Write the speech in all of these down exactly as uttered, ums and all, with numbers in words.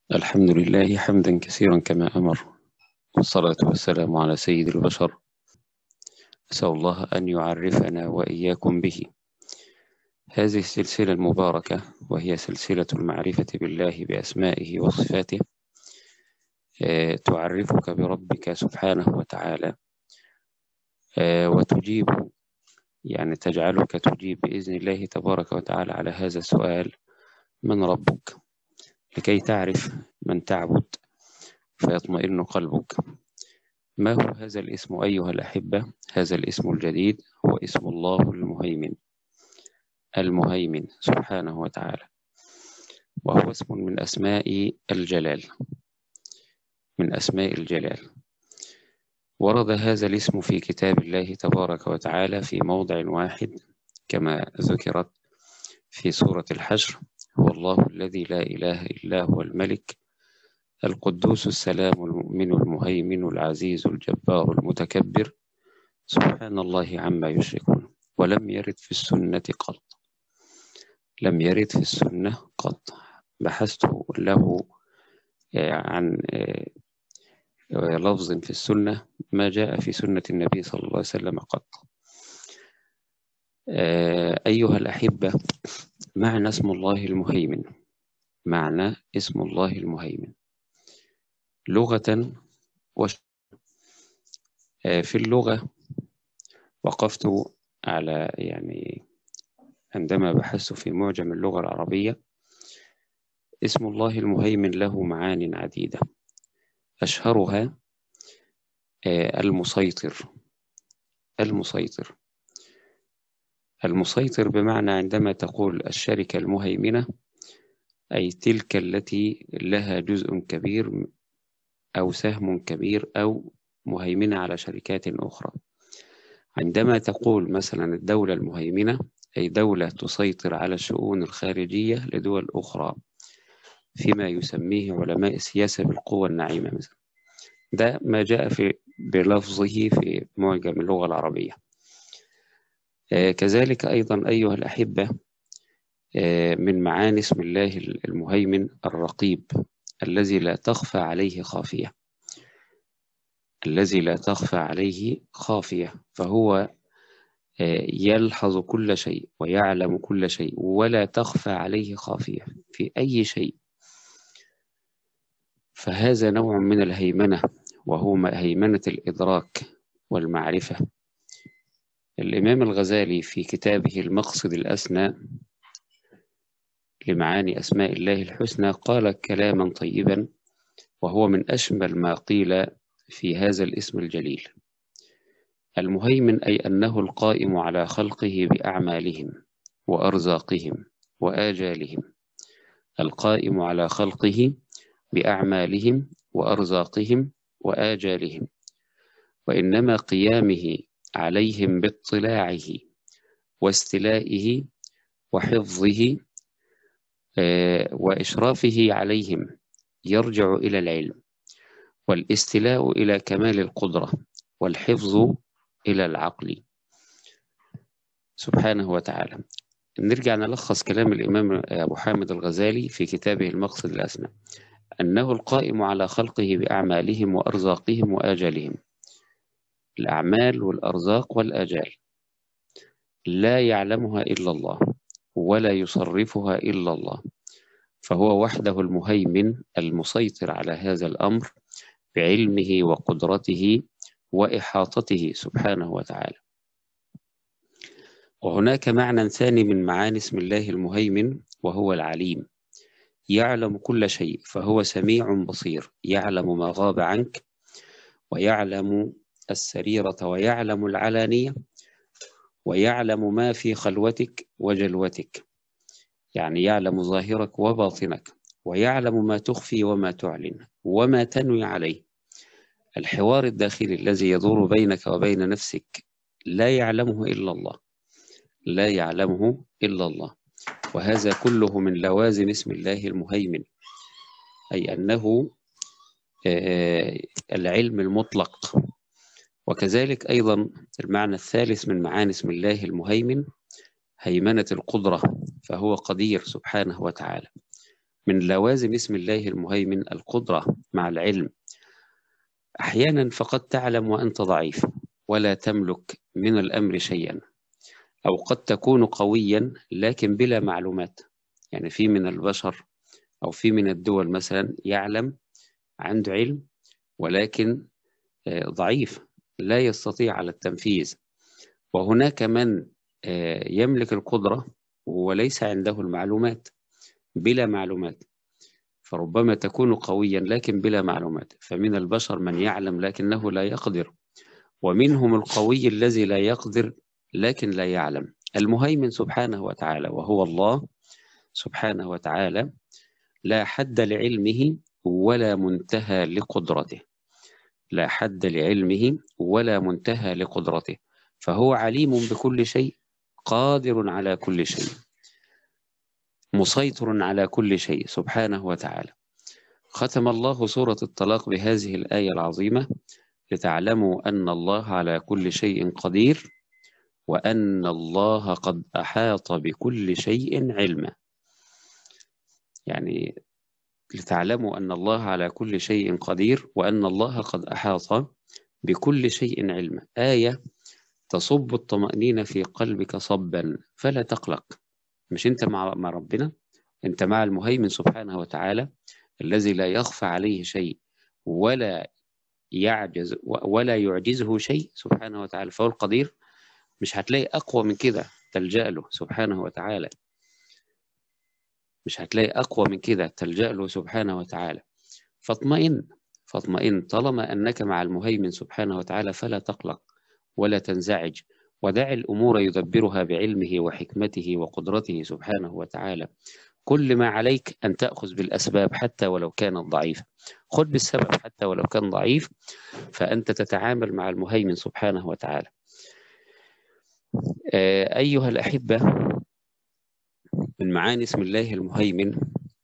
الحمد لله حمدا كثيرا كما أمر، والصلاة والسلام على سيد البشر. أسأل الله أن يعرفنا وإياكم به. هذه السلسلة المباركة وهي سلسلة المعرفة بالله بأسمائه وصفاته، تعرفك بربك سبحانه وتعالى، وتجيب يعني تجعلك تجيب بإذن الله تبارك وتعالى على هذا السؤال: من ربك؟ لكي تعرف من تعبد فيطمئن قلبك. ما هو هذا الاسم أيها الأحبة؟ هذا الاسم الجديد هو اسم الله المهيمن، المهيمن سبحانه وتعالى، وهو اسم من أسماء الجلال، من أسماء الجلال. ورد هذا الاسم في كتاب الله تبارك وتعالى في موضع واحد كما ذكرت في سورة الحشر: هو الله الذي لا إله إلا هو الملك القدوس السلام المؤمن المهيمن العزيز الجبار المتكبر سبحان الله عما يشركون. ولم يرد في السنة قط، لم يرد في السنة قط. بحثت له عن لفظ في السنة ما جاء في سنة النبي صلى الله عليه وسلم قط. أيها الأحبة، معنى اسم الله المهيمن، معنى اسم الله المهيمن لغة وش... في اللغة وقفت على يعني عندما بحثت في معجم اللغة العربية، اسم الله المهيمن له معان عديدة، أشهرها المسيطر. المسيطر المسيطر بمعنى عندما تقول الشركة المهيمنة، أي تلك التي لها جزء كبير أو سهم كبير أو مهيمنة على شركات أخرى. عندما تقول مثلا الدولة المهيمنة، أي دولة تسيطر على الشؤون الخارجية لدول أخرى، فيما يسميه علماء السياسة بالقوة الناعمة مثلا. ده ما جاء في بلفظه في معجم اللغة العربية. آه كذلك أيضا أيها الأحبة، آه من معاني اسم الله المهيمن الرقيب، الذي لا تخفى عليه خافية، الذي لا تخفى عليه خافية، فهو آه يلحظ كل شيء ويعلم كل شيء ولا تخفى عليه خافية في أي شيء. فهذا نوع من الهيمنة، وهو هيمنة الإدراك والمعرفة. الإمام الغزالي في كتابه المقصد الأسنى لمعاني أسماء الله الحسنى قال كلاما طيبا، وهو من أشمل ما قيل في هذا الاسم الجليل: المهيمن أي أنه القائم على خلقه بأعمالهم وأرزاقهم وآجالهم. القائم على خلقه بأعمالهم وأرزاقهم وآجالهم، وإنما قيامه عليهم باطلاعه واستلائه وحفظه وإشرافه عليهم يرجع إلى العلم، والاستلاء إلى كمال القدرة، والحفظ إلى العقل سبحانه وتعالى. نرجع نلخص كلام الإمام أبو حامد الغزالي في كتابه المقصد الأسنى: أنه القائم على خلقه بأعمالهم وأرزاقهم وآجالهم. الأعمال والأرزاق والآجال لا يعلمها إلا الله ولا يصرفها إلا الله، فهو وحده المهيمن المسيطر على هذا الأمر بعلمه وقدرته وإحاطته سبحانه وتعالى. وهناك معنى ثاني من معاني اسم الله المهيمن، وهو العليم، يعلم كل شيء، فهو سميع بصير، يعلم ما غاب عنك ويعلم السريرة ويعلم العلانية ويعلم ما في خلوتك وجلوتك، يعني يعلم ظاهرك وباطنك، ويعلم ما تخفي وما تعلن وما تنوي عليه. الحوار الداخلي الذي يدور بينك وبين نفسك لا يعلمه إلا الله، لا يعلمه إلا الله. وهذا كله من لوازم اسم الله المهيمن، أي أنه العلم المطلق. وكذلك أيضا المعنى الثالث من معاني اسم الله المهيمن هيمنة القدرة، فهو قدير سبحانه وتعالى من لوازم اسم الله المهيمن القدرة مع العلم. أحيانا فقد تعلم وأنت ضعيف ولا تملك من الأمر شيئا، أو قد تكون قويا لكن بلا معلومات. يعني في من البشر أو في من الدول مثلا يعلم، عنده علم، ولكن ضعيف لا يستطيع على التنفيذ. وهناك من يملك القدرة وليس عنده المعلومات، بلا معلومات، فربما تكون قويا لكن بلا معلومات. فمن البشر من يعلم لكنه لا يقدر، ومنهم القوي الذي لا يقدر لكن لا يعلم. المهيمن سبحانه وتعالى وهو الله سبحانه وتعالى لا حد لعلمه ولا منتهى لقدرته، لا حد لعلمه ولا منتهى لقدرته، فهو عليم بكل شيء، قادر على كل شيء، مسيطر على كل شيء سبحانه وتعالى. ختم الله سورة الطلاق بهذه الآية العظيمة: لتعلموا أن الله على كل شيء قدير وأن الله قد أحاط بكل شيء علما. يعني لتعلموا أن الله على كل شيء قدير وأن الله قد أحاط بكل شيء علما. آية تصب الطمأنينة في قلبك صبا فلا تقلق. مش أنت مع مع ربنا، أنت مع المهيمن سبحانه وتعالى الذي لا يخفى عليه شيء ولا يعجز ولا يعجزه شيء سبحانه وتعالى، فهو القدير. مش هتلاقي أقوى من كده تلجأ له سبحانه وتعالى، مش هتلاقي أقوى من كده تلجأ له سبحانه وتعالى. فاطمئن فاطمئن طالما أنك مع المهيمن سبحانه وتعالى فلا تقلق ولا تنزعج، ودع الأمور يدبرها بعلمه وحكمته وقدرته سبحانه وتعالى. كل ما عليك أن تأخذ بالأسباب حتى ولو كانت ضعيفة، خذ بالسبب حتى ولو كان ضعيف، فأنت تتعامل مع المهيمن سبحانه وتعالى. أيها الأحبة، من معاني اسم الله المهيمن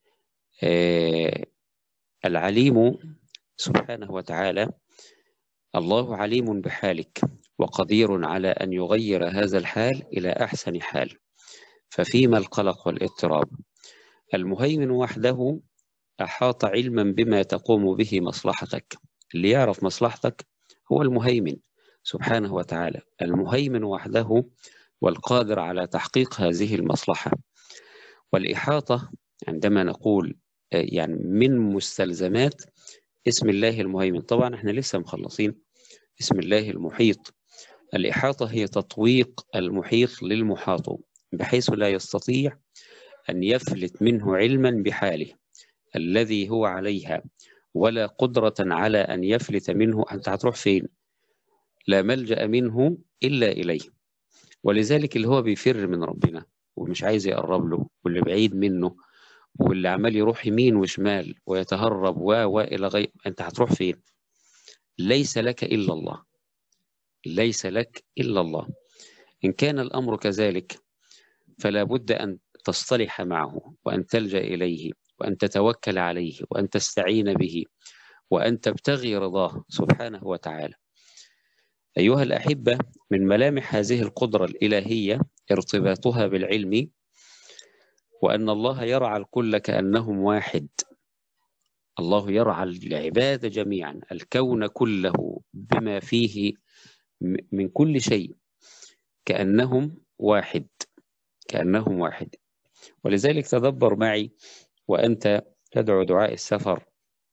العليم سبحانه وتعالى. الله عليم بحالك وقدير على أن يغير هذا الحال إلى أحسن حال، ففيما القلق والاضطراب. المهيمن وحده أحاط علما بما تقوم به مصلحتك. اللي يعرف مصلحتك هو المهيمن سبحانه وتعالى، المهيمن وحده والقادر على تحقيق هذه المصلحة. والإحاطة عندما نقول يعني من مستلزمات اسم الله المهيمن، طبعا احنا لسه مخلصين اسم الله المحيط. الإحاطة هي تطويق المحيط للمحاط بحيث لا يستطيع أن يفلت منه علما بحاله الذي هو عليها، ولا قدرة على أن يفلت منه. أنت هتروح فين؟ لا ملجأ منه إلا إليه. ولذلك اللي هو بيفر من ربنا ومش عايز يقرب له، واللي بعيد منه، واللي عمال يروح يمين وشمال ويتهرب و وإلى غير، أنت هتروح فين؟ ليس لك إلا الله، ليس لك إلا الله. إن كان الأمر كذلك فلا بد أن تصطلح معه، وأن تلجأ إليه، وأن تتوكل عليه، وأن تستعين به، وأن تبتغي رضاه سبحانه وتعالى. أيها الأحبة، من ملامح هذه القدرة الإلهية ارتباطها بالعلم، وأن الله يرعى الكل كأنهم واحد. الله يرعى العباد جميعا، الكون كله بما فيه من كل شيء كأنهم واحد، كأنهم واحد. ولذلك تدبر معي وأنت تدعو دعاء السفر: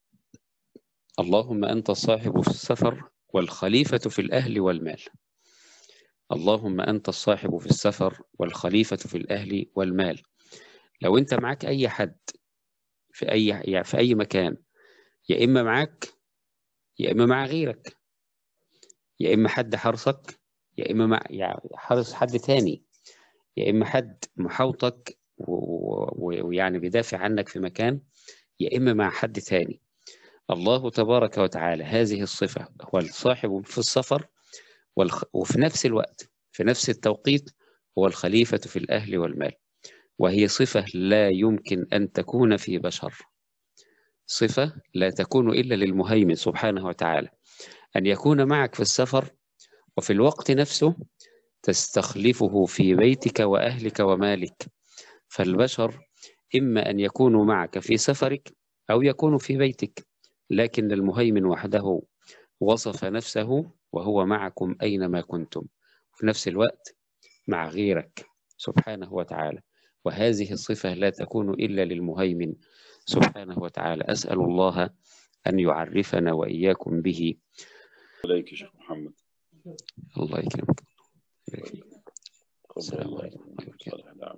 اللهم أنت الصاحب في السفر والخليفة في الأهل والمال. اللهم أنت الصاحب في السفر والخليفة في الأهل والمال. لو أنت معك أي حد في أي يعني في أي مكان، يا إما معك يا إما مع غيرك، يا إما حد حرصك يا إما مع يعني حرص حد تاني، يا إما حد محاوطك ويعني بيدافع عنك في مكان، يا إما مع حد تاني. الله تبارك وتعالى هذه الصفة هو الصاحب في السفر، والخ... وفي نفس الوقت في نفس التوقيت هو الخليفة في الأهل والمال. وهي صفة لا يمكن أن تكون في بشر، صفة لا تكون إلا للمهيمن سبحانه وتعالى، أن يكون معك في السفر وفي الوقت نفسه تستخلفه في بيتك وأهلك ومالك. فالبشر إما أن يكونوا معك في سفرك أو يكونوا في بيتك، لكن المهيمن وحده وصف نفسه وهو معكم أينما كنتم، في نفس الوقت مع غيرك سبحانه وتعالى، وهذه الصفة لا تكون إلا للمهيمن سبحانه وتعالى. أسأل الله أن يعرفنا وإياكم به. عليك يا شيخ محمد. الله يكرمك. طيب. السلام عليكم.